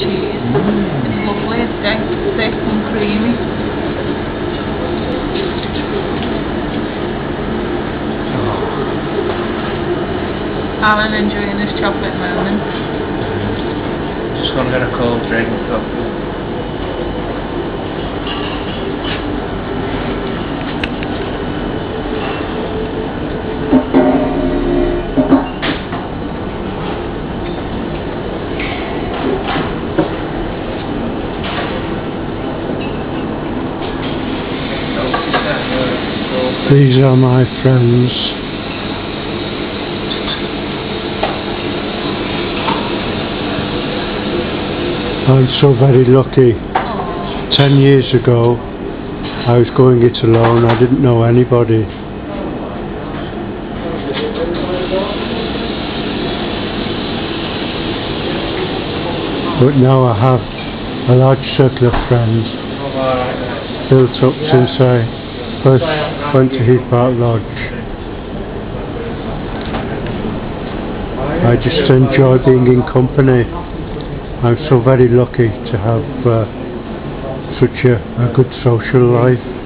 cheese. It's lovely, it's thick and creamy. Alan enjoying his chocolate moment. Just gonna get a cold drink. These are my friends. I'm so very lucky. 10 years ago I was going it alone, I didn't know anybody. But now I have a large circle of friends built up since I first went to Heath Park Lodge. I just enjoy being in company. I'm so very lucky to have such a good social life.